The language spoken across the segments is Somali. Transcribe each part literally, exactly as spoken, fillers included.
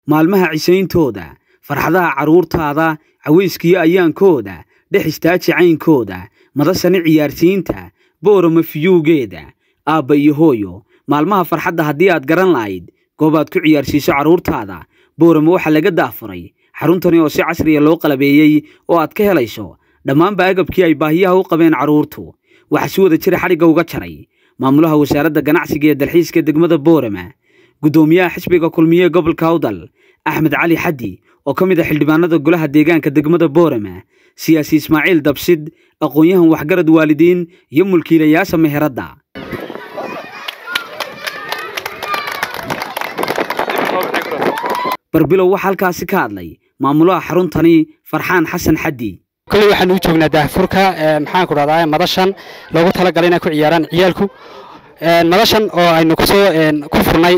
maalmaha cisayntooda farxadaha caruurtaada caweyskiyo ayaankooda dhex istaaji caynkooda madashani ciyaarsiinta boorama fiyuugeeda aabba iyo hooyo maalmaha farxadda haddii aad garan lahayd goobaad ku ciyaarsiiso caruurtaada boorama waxaa laga daafuray xaruntani oo si casriya loo qalabeeyey oo aad ka helayso dhammaanba agabkii ay baahiyaha u qabeen caruurtu waxaa si wada jira xadhigga uga jaray maamulaha wasaaradda ganacsiga ee dalxiiska degmada boorama gudoomiyaha xisbiga kulmiye gobolka Awdal Axmed Cali Xaddi oo ka mid ah xildhibaanada golaha deegaanka degmada Boorama siyaasi Ismaaciil Dabsid aqoonyahan waxgarad waalidiin iyo mulkiilayaasha meherada barbilow waxa halkaasi ka hadlay maamulaha xaruntani Farxaan Xasan Xaddi كل واحد نوجه من دافوركا محن كل هذا مدرسان لو تلا قلنا كعياران عيالكو مدرسان أو إنه كسو كفرناي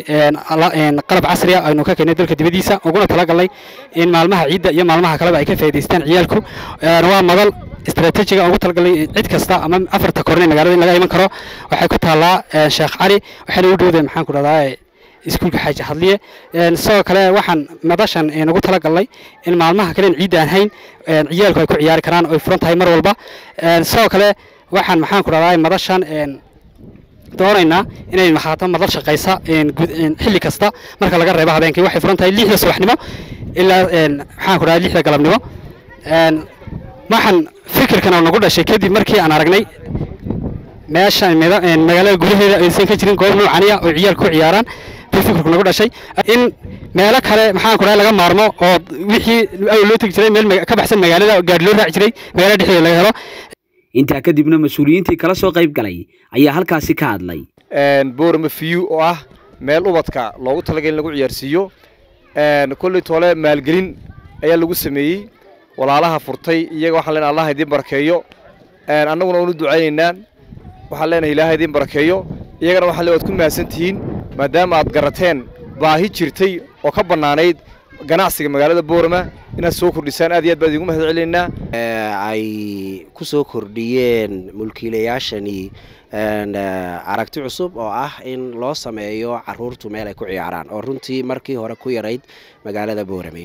قلب عصرية أو إنه كأنه دلك دبديسة وقولنا تلا قلنا إن معلمها عيدة يا معلمها كلام أي كيف يدستان عيالكو نوع مدل استراتيجية أو تلا قلنا عيد كستا أمام أفر تكورين مجالين لقى يمكن كرا وحكتها الله شيخ علي وحنا وجود محن كل هذا iskuulka xaaji hadliye een soo kale waxaan madashan ee ugu tala galay in maalmaha kale ciid aan hayn een ciyaalku ay ku ciyaari karaan oo furan tahay mar walba een soo kale waxaan maxaan ku raadayay madashan een doonayna inay maxaato madal shaqaysa een xilli kasta marka laga reebo habeenkii waxay furan tahay lixda subaxnimo ilaa een maxaan ku raadayay lixda galabnimo een waxaan fikirkan oo nagu dhashay kadib markii aan aragnay meesha magaalada gudaheeda aysan ka jirin goob noocan ah oo ciyaalku ku ciyaaraan fikirku nagu dhashay in meelo kale maxaan ku raay laga maarmo oo wixii ay loo tagi jiray meel ka baxsan magaalada gaar loo raaci jiray magaalada dhexdeeda laga helo inta kadibna mas'uuliyiintii kala soo qayb galay ayaa halkaasi ka hadlay een Boorama Fiyu oo ah meel ubadka loogu talagalay in lagu ciyaarsiiyo een kulli toole maalgelin ayaa lagu sameeyay walaalaha furtay iyaga waxa leen Allah idin barakeeyo een annaguna u ducaynaynaa waxa leen Ilaahay idin barakeeyo iyagana waxa leeyahay ku maasantiin maadaama aad garateen baahi jirtay oo ka banaanayd ganacsiga magaalada Boorama inaad soo kordhisaan aad iyo aad baad ugu mahadcelinaa ay ku soo kordhiyeen mulkiilayaashani een aragti cusub oo ah in loo sameeyo caruurtu meel ay ku ciyaaraan oo runtii markii hore ku yarayd magaalada Boorama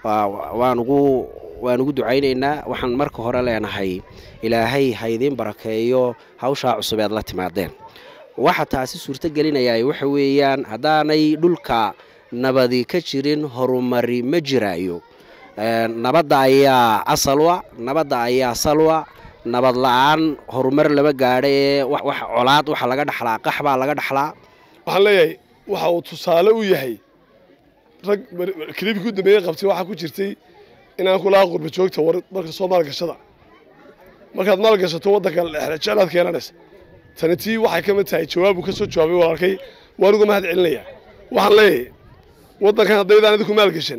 waan ugu waan ugu ducaynaynaa waxaan marka hore leenahay Ilaahay ha idin barakeeyo hawsha cusub ee la timaadeen waxa taasi suurta gelinaya waxa weeyaan hadaanay dhulka nabadi ka jirin horumari ma jiraayo ee nabada ayaa asalwa nabada ayaa salwa nabad la'aan horumar laba gaadhay wax colaad waxa laga dhaxlaa qaxba laga dhaxlaa waxaan leeyahay waxa uu tusaale u yahay rag klibku dambeeyay qabtay waxa ku jirtay inaan kula qurba joogta war marka Soomaal gashada markaad maal gashato wadanka jeclaad keenanaysa tantii waxay ka mid tahay jawaab uu ka soo jawaabay walaalkay waan uga mahad celinaya waxaan leeyahay wadankan haddaydan idinku maal gashan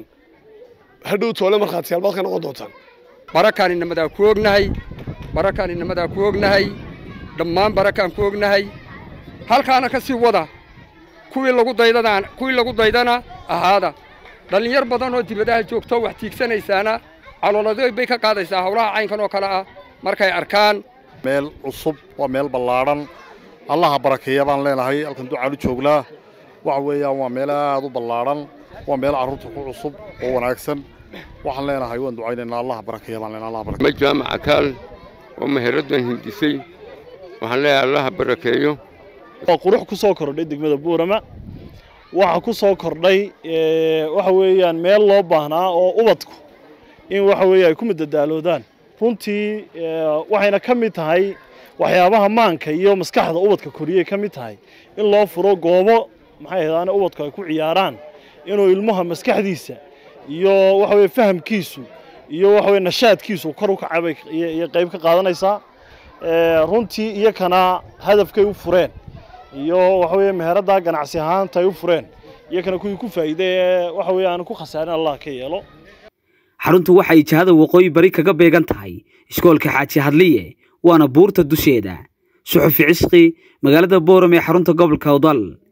hadhow toole marxaatiyaal baad ka noqon doontaan barakaan inamada ku ognahay barakaan inamada ku ognahay dhammaan barakaan ku ognahay halkaana ka sii wada kuwii lagu daydadaan kuwii lagu daydana ahaada dhalinyar badan oo dibadaha joogto wax tiigsanaysaana calooladay bay ka qaadaysaa hawlaha caynkan oo kala ah markay arkaan meel cusub waa meel ballaaran Allah barakeeyo baan leenahay halkan ducaadu jooglaa waxa weeyaan waa meel aad u ballaaran waa meel caruurta ku cusub oo wanaagsan waxaan leenahay waan ducaynaynaa Allah barakeeyo baan leenahay Allah barakeeyo ma jaamaca kal oo meherada hindisay waxaan leenahay Allah barakeeyo waa qurux ku soo kordhay degmada Boorama waxa ku soo kordhay ee waxa weeyaan meel loo baahnaa oo ubadku in waxa weeyay ay ku madadaaloodaan runtii waxayna ka mid tahay waxyaabaha maanka iyo maskaxda ubadka koriyay ka mid tahay in loo furo goobo maxay ahaydaan ubadku ay ku ciyaaraan inuu ilmaha maskaxdiisa iyo waxa weey fahamkiisu iyo waxa weey nashaadkiisu kor u kacay iyo qayb ka qaadanaysa ee runtii iyakana hadafkay u fureen iyo waxa weey meherada ganacsi ahaan tay u fureen iyakana kuwii ku faa'iiday waxa weey aan ku khasaarin Allah ka yeelo xaruntu waxay jihada waqooyi bari kaga beegan tahay iskoolka xaaji hadliye waana buurta dusheeda suxufi cisqi magaalada Boorama ee xarunta gobolka Awdal.